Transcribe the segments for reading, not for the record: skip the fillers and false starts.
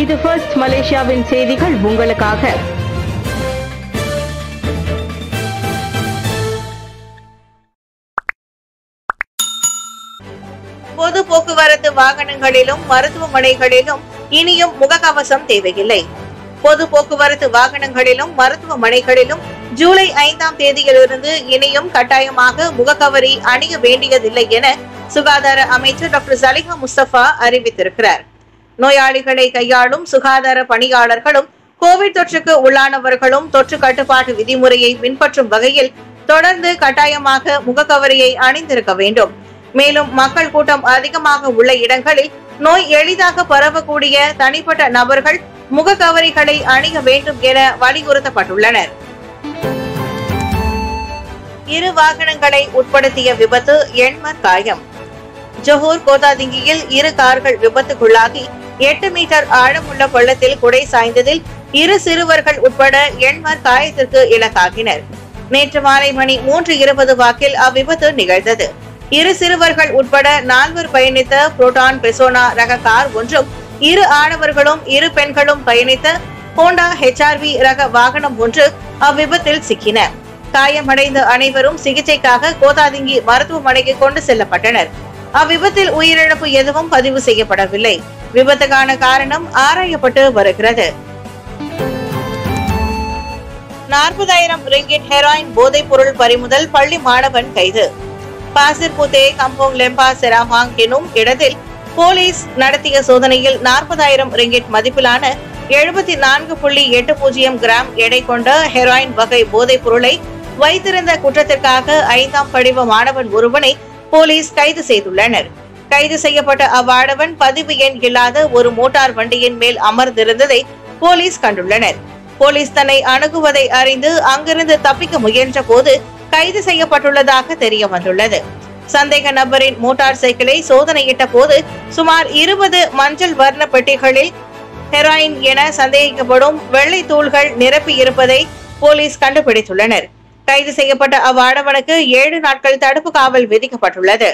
இது ஃபர்ஸ்ட் மலேசியாவின் செய்திகள் உங்களுக்காக. பொது போக்குவரத்து வாகனங்களிலும் மருத்துவமனைகளிலும் இனியும் முகக்கவசம் தேவையில்லை. பொது போக்குவரத்து வாகனங்களிலும் மருத்துவமனைகளிலும் ஜூலை 5ஆம் தேதியிலிருந்து இனியும் கட்டாயமாக முகக்கவரி அணிய வேண்டியதில்லை என சுகாதார அமைச்சர் டாக்டர் சலிஹா முஸ்தபா அறிவித்திருக்கிறார். நோயாளிகளை கையாளும் சுகாதார பணியாளர்களும் கோவிட் தொற்றுக்கு உள்ளானவர்களும் தொற்று கட்டுப்பாட்டு விதிமுறையை பின்பற்றும் வகையில் தொடர்ந்து கட்டாயமாக முகக்கவரியை அணிந்திருக்க வேண்டும். மேலும் மக்கள் கூட்டம் அதிகமாக உள்ள இடங்களில் நோய் எளிதாக பரவக்கூடிய தனிப்பட்ட நபர்கள் முகக்கவரிகளை அணிய வேண்டும் என வலியுறுத்தப்பட்டுள்ளனர். இரு வாகனங்களை உட்படுத்திய விபத்து, எண்மர் காயம். ஜொஹூர் கோதாதிங்கியில் இரு கார்கள் விபத்துக்குள்ளாகி 8 மீட்டர் ஆழமுள்ள பள்ளத்தில் குடை சாய்ந்ததில் இரு சிறுவர்கள் உட்பட எண்மர் காயத்திற்கு இலக்காகினர். நேற்று மாலை மணி 3:20 வாக்கில் அவ்விபத்து நிகழ்ந்தது. இரு சிறுவர்கள் உட்பட 4 பயணித்த புரோட்டான் பெசோனா ரக கார் ஒன்றும், இரு ஆடவர்களும் இரு பெண்களும் பயணித்த ஹோண்டா HRV ரக வாகனம் ஒன்று அவ்விபத்தில் சிக்கின. காயமடைந்த அனைவரும் சிகிச்சைக்காக கோதாதிங்கி மருத்துவமனைக்கு கொண்டு செல்லப்பட்டனர். அவ்விபத்தில் உயிரிழப்பு எதுவும் பதிவு செய்யப்படவில்லை. விபத்துக்கான காரணம் ஆராயப்பட்டு வருகிறது. 40,000 ரிங்கிட் ஹெராயின் போதைப் பொருள் பறிமுதல், பள்ளி மாணவன் கைது. பாசிர்புத்தே கம்போங் லெம்பா செராமாங் எனும் இடத்தில் போலீஸ் நடத்திய சோதனையில் 40,000 ரிங்கிட் மதிப்பிலான 74.80 கிராம் எடை கொண்ட ஹெராயின் வகை போதைப் பொருளை வைத்திருந்த குற்றத்திற்காக 5ஆம் படிவ மாணவன் ஒருவனை போலீஸ் கைது செய்துள்ளனர். கைது செய்யப்பட்ட அவ்வாடவன் பதிவு எண் இல்லாத ஒரு மோட்டார் வண்டியின் மேல் அமர்ந்திருந்ததை போலீஸ் கண்டுள்ளனர். போலீஸ் தன்னை அணுகுவதை அறிந்து அங்கிருந்து தப்பிக்க முயன்ற போது கைது செய்யப்பட்டுள்ளதாக தெரிய வந்துள்ளது. சந்தேக நபரின் மோட்டார் சைக்கிளை சோதனையிட்ட போது சுமார் 20 மஞ்சள் வர்ண பெட்டிகளில் ஹெராயின் என சந்தேகிக்கப்படும் வெள்ளை தூள்கள் நிரப்பி இருப்பதை போலீஸ் கண்டுபிடித்துள்ளனர். கைது செய்யப்பட்ட அவ்வாடவனுக்கு 7 நாட்கள் தடுப்பு காவல் விதிக்கப்பட்டுள்ளது.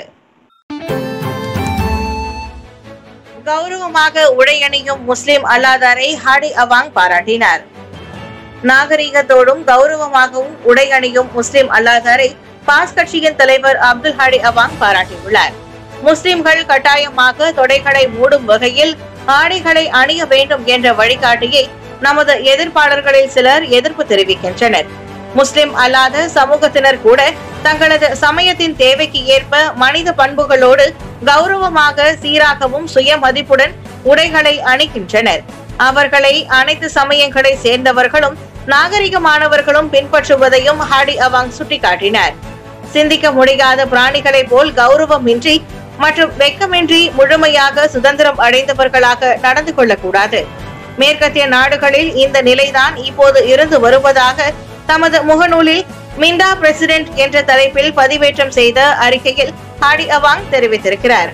கௌரவமாக உடையணியும் முஸ்லிம் அல்லாதாரை ஹாடி அவாங் பாராட்டினார். நாகரீகத்தோடும் கௌரவமாகவும் உடையணியும் முஸ்லிம் அல்லாதாரை பாஸ் கட்சியின் தலைவர் அப்துல் ஹாடி அவாங் பாராட்டியுள்ளார். முஸ்லிம்கள் கட்டாயமாக தொடைகளை மூடும் வகையில் ஆடைகளை அணிய வேண்டும் என்ற வழிகாட்டியை நமது எதிர்ப்பாளர்களில் சிலர் எதிர்ப்பு தெரிவிக்கின்றனர். முஸ்லிம் அல்லாத சமூகத்தினர் கூட தங்களது சமயத்தின் தேவைக்கு ஏற்ப மனித பண்புகளோடு கௌரவமாக சீராகவும் சுய மதிப்புடன் உடைகளை அணிகின்றனர். அவர்களை அனைத்து சமயங்களை சேர்ந்தவர்களும் நாகரிகமானவர்களும் பின்பற்றுவதையும் ஹாடி அவாங் சுட்டிக்காட்டினார். சிந்திக்க முடியாத பிராணிகளை போல் கௌரவமின்றி மற்றும் வெட்கமின்றி முழுமையாக சுதந்திரம் அடைந்தவர்களாக நடந்து கொள்ளக்கூடாது. மேற்கத்திய நாடுகளில் இந்த நிலைதான் இப்போது இருந்து வருவதாக தமது முகநூலில் மிண்டா பிரசிடென்ட் என்ற தலைப்பில் பதிவேற்றம் செய்த அறிக்கையில் ஹாடி அவாங் தெரிவித்திருக்கிறார்.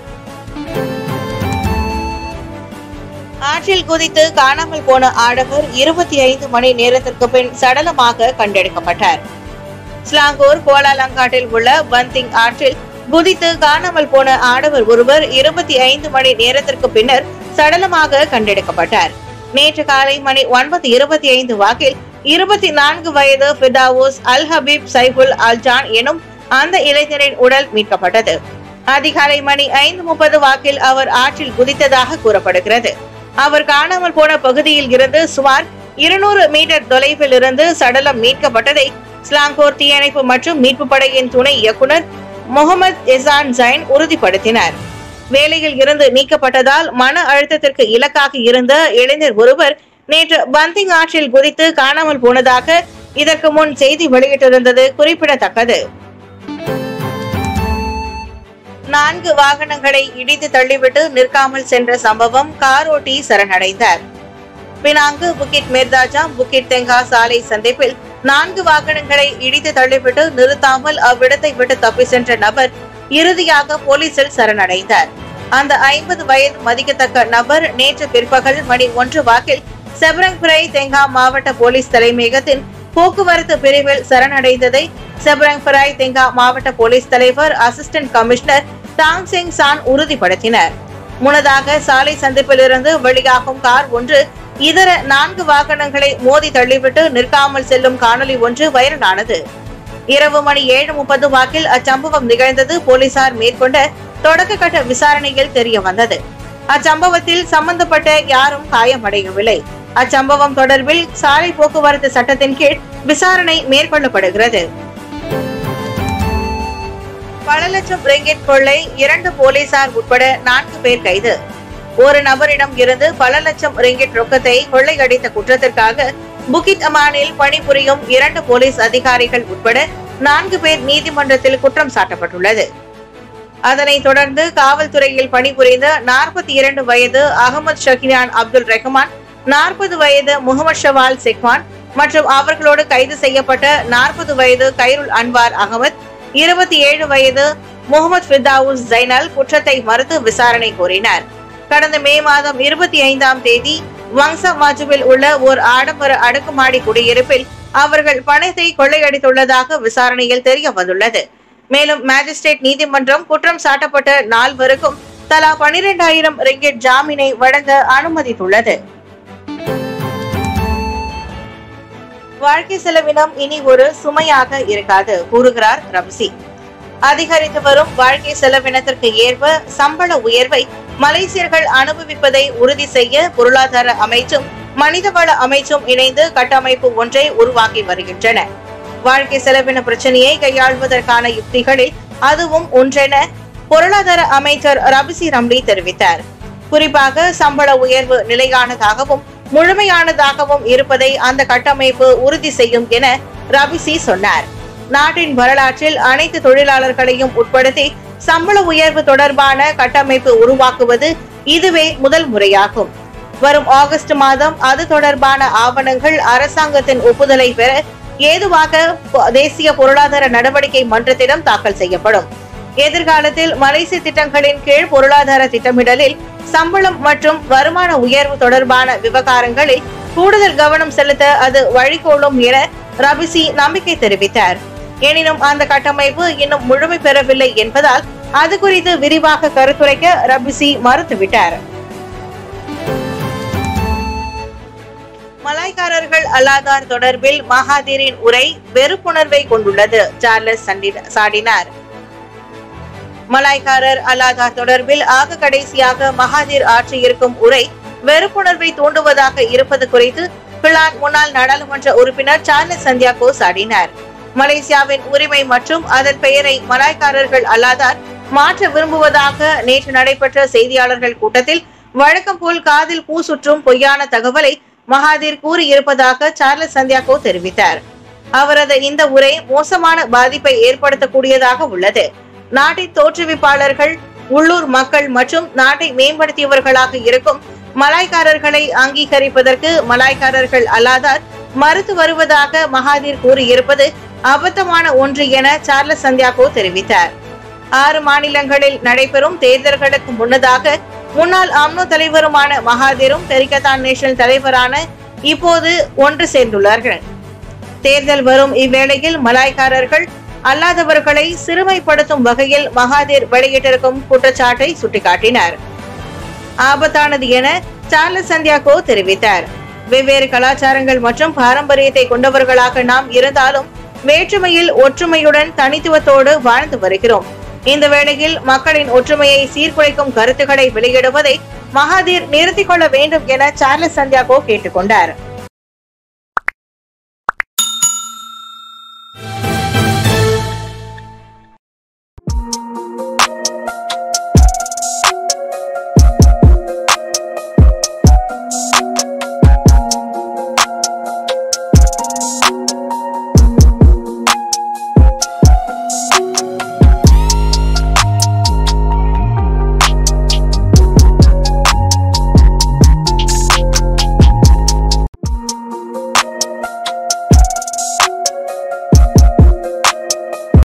ஆற்றில் குதித்து காணாமல் போன ஆடவர் 25 மணி நேரத்திற்கு பின் சடலமாக கண்டெடுக்கப்பட்டார். ஸ்லாங்கூர் கோலாலங்காட்டில் உள்ள பந்திங் ஆற்றில் குதித்து காணாமல் போன ஆடவர் ஒருவர் 25 மணி நேரத்திற்கு பின்னர் சடலமாக கண்டெடுக்கப்பட்டார். நேற்று காலை மணி 9:25 வாக்கில் 24 வயது ஃபிர்தாவுஸ் அல் ஹபீப் சைஃபுல் அல்ஜான் எனும் அந்த இளைஞரின் உடல் மீட்கப்பட்டது. அதிகாலை மணி 5:30 வாக்கில் அவர் ஆற்றில் குதித்ததாக கூறப்படுகிறது. அவர் காணாமல் போன பகுதியில் இருந்து சுமார் 200 மீட்டர் தொலைவில் இருந்து சடலம் மீட்கப்பட்டதை ஸ்லாங்கூர் தீயணைப்பு மற்றும் மீட்பு படையின் துணை இயக்குனர் முகமது எசான் ஜைன் உறுதிப்படுத்தினார். வேலையில் இருந்து நீக்கப்பட்டதால் மன அழுத்தத்திற்கு இலக்காக இருந்த இளைஞர் ஒருவர் நேற்று பந்திங் ஆற்றில் குதித்து காணாமல் போனதாக இதற்கு முன் செய்தி வெளியிட்டிருந்தது குறிப்பிடத்தக்கது. 4 வாகனங்களை இடித்து தள்ளிவிட்டு நிற்காமல் சென்ற சம்பவம், கார் ஓட்டி சரணடைந்தார். பினாங்கு புக்கிட் மெர்தாஜா புக்கிட் தெங்கா சாலை சந்திப்பில் 4 வாகனங்களை இடித்து தள்ளிவிட்டு நிறுத்தாமல் அவ்விடத்தை விட்டு தப்பி சென்ற நபர் இறுதியாக போலீசில் சரணடைந்தார். அந்த 50 வயது மதிக்கத்தக்க நபர் நேற்று பிற்பகல் மணி 1 வாக்கில் செப்ரங்பிரை தெங்கா மாவட்ட போலீஸ் தலைமையகத்தின் போக்குவரத்து பிரிவில் சரணடைந்ததை செப்ரங்பிரை தெங்கா மாவட்ட போலீஸ் தலைவர் அசிஸ்டன்ட் கமிஷனர் தாங் செங் சான் உறுதிப்படுத்தினார். முன்னதாக சாலை சந்திப்பிலிருந்து வெளியாகும் கார் ஒன்று இதர 4 வாகனங்களை மோதி தள்ளிவிட்டு நிற்காமல் செல்லும் காணொலி ஒன்று வைரலானது. இரவு மணி 7:30 வாக்கில் அச்சம்பவம் நிகழ்ந்தது போலீசார் மேற்கொண்ட தொடக்க கட்ட விசாரணையில் தெரிய வந்தது. அச்சம்பவத்தில் சம்பந்தப்பட்ட யாரும் காயமடையவில்லை. அச்சம்பவம் தொடர்பில் சாலை போக்குவரத்து சட்டத்தின் கீழ் விசாரணை மேற்கொள்ளப்படுகிறது. பல லட்சம் ரிங்கிட் கொள்ளை, 2 போலீசார் உட்பட 4 பேர் கைது. ஒரு நபரிடம் இருந்து பல லட்சம் ரிங்கிட் ரொக்கத்தை கொள்ளையடித்த குற்றத்திற்காக புகித் அமானில் பணிபுரியும் 2 போலீஸ் அதிகாரிகள் உட்பட 4 பேர் நீதிமன்றத்தில் குற்றம் சாட்டப்பட்டுள்ளது. அதனைத் தொடர்ந்து காவல்துறையில் பணிபுரிந்த 42 வயது அகமது ஷகினான் அப்துல் ரஹ்மான், 40 வயது முகமது ஷவால் செக்வான் மற்றும் அவர்களோடு கைது செய்யப்பட்ட 40 வயது கைருல் அன்வார் அகமது, 27 வயது முகமது ஃபிர்தாவுஸ் ஜைனல் குற்றத்தை மறுத்து விசாரணை கோரினர். கடந்த மே மாதம் 25ஆம் தேதி வங்சா மாஜுவில் உள்ள ஓர் ஆடம்பர அடுக்குமாடி குடியிருப்பில் அவர்கள் பணத்தை கொள்ளையடித்துள்ளதாக விசாரணையில் தெரிய வந்துள்ளது. மேலும் மேஜிஸ்ட்ரேட் நீதிமன்றம் குற்றம் சாட்டப்பட்ட 4 தலா 12,000 ரிங்கிட் ஜாமீனை வழங்க அனுமதித்துள்ளது. வாழ்க்கை செலவினம் இனி ஒரு சுமையாக இருக்காது, கூறுகிறார் ரப்சி. அதிகரித்து வரும் வாழ்க்கை செலவினத்திற்கு ஏற்ப சம்பள உயர்வை மலேசியர்கள் அனுபவிப்பதை உறுதி செய்ய பொருளாதார அமைச்சும் மனிதவள அமைச்சும் இணைந்து கட்டமைப்பு ஒன்றை உருவாக்கி வருகின்றன. வாழ்க்கை செலவின பிரச்சனையை கையாள்வதற்கான யுக்திகளில் அதுவும் ஒன்றென பொருளாதார அமைச்சர் ரபிசி ரம்லி தெரிவித்தார். குறிப்பாக சம்பள உயர்வு நிலையானதாகவும் முழுமையானதாகவும் இருப்பதை அந்த கட்டமைப்பு உறுதி செய்யும் என ரபிசி சொன்னார். நாட்டின் வரலாற்றில் அனைத்து தொழிலாளர்களையும் உட்படுத்தி சம்பள உயர்வு தொடர்பான கட்டமைப்பு உருவாக்குவது இதுவே முதல் முறையாகும். வரும் ஆகஸ்ட் மாதம் அது தொடர்பான ஆவணங்கள் அரசாங்கத்தின் ஒப்புதலை பெற ஏதுவாக தேசிய பொருளாதார நடவடிக்கை மன்றத்திடம் தாக்கல் செய்யப்படும். எதிர்காலத்தில் மலேசிய திட்டங்களின் கீழ் பொருளாதார திட்டமிடலில் சம்பளம் மற்றும் வருமான உயர்வு தொடர்பான விவகாரங்களில் கூடுதல் கவனம் செலுத்த அது வழிகோலும் என ரபிசி நம்பிக்கை தெரிவித்தார். எனினும் அந்த கட்டமைப்பு இன்னும் முழுமை பெறவில்லை என்பதால் அது குறித்து விரிவாக கருத்துரைக்க ரபிசி மறுத்துவிட்டார். மலாய்க்காரர்கள் அல்லாதார் தொடர்பில் மகாதீரின் உரை வெறுப்புணர்வை கொண்டுள்ளது, சார்லஸ் சாடினார். மலாய்க்காரர் அல்லாதார் தொடர்பில் ஆக கடைசியாக மகாதீர் ஆற்றியிருக்கும் உரை வெறுப்புணர்வை தூண்டுவதாக இருப்பது குறித்து பிளான் முன்னாள் நாடாளுமன்ற உறுப்பினர் சார்லஸ் சந்தியாகோ சாடினார். மலேசியாவின் உரிமை மற்றும் அதன் பெயரை மலாய்க்காரர்கள் அல்லாதார் மாற்ற விரும்புவதாக நேற்று நடைபெற்ற செய்தியாளர்கள் கூட்டத்தில் வழக்கம் போல் காதில் பூ சுற்றும் பொய்யான தகவலை மகாதீர் கூறியிருப்பதாக சார்லஸ் சந்தியாகோ தெரிவித்தார். அவரது இந்த உரை மோசமான பாதிப்பை ஏற்படுத்தக்கூடியதாக உள்ளது. நாட்டின் தோற்றுவிப்பாளர்கள் உள்ளூர் மக்கள் மற்றும் நாட்டை மேம்படுத்தியவர்களாக இருக்கும் மலாய்க்காரர்களை அங்கீகரிப்பதற்கு மலாய்க்காரர்கள் அல்லாதார் மறுத்து வருவதாக மகாதீர் கூறியிருப்பது அபத்தமான ஒன்று என சார்லஸ் சந்தியாகோ தெரிவித்தார். 6 மாநிலங்களில் நடைபெறும் தேர்தல்களுக்கு முன்னதாக முன்னாள் அம்னோ தலைவருமான மகாதீரும் பெரிகத்தான் நேஷனல் தலைவரான இப்போது ஒன்று சேர்ந்துள்ளார்கள். தேர்தல் வரும் இவ்வேளையில் மலாய்க்காரர்கள் அல்லாதவர்களை சிறுமைப்படுத்தும் வகையில் மகாதீர் வெளியிட்டிருக்கும் குற்றச்சாட்டை சுட்டிக்காட்டினார். ஆபத்தானது என சார்லஸ் சந்தியாகோ தெரிவித்தார். வெவ்வேறு கலாச்சாரங்கள் மற்றும் பாரம்பரியத்தை கொண்டவர்களாக நாம் இருந்தாலும் வேற்றுமையில் ஒற்றுமையுடன் தனித்துவத்தோடு வாழ்ந்து வருகிறோம். இந்த வேளையில் மக்களின் ஒற்றுமையை சீர்குலைக்கும் கருத்துக்களை வெளியிடுவதை மகாதீர் நிறுத்திக் கொள்ள வேண்டும் என சார்லஸ் சந்தியாகோ கேட்டுக்கொண்டார்.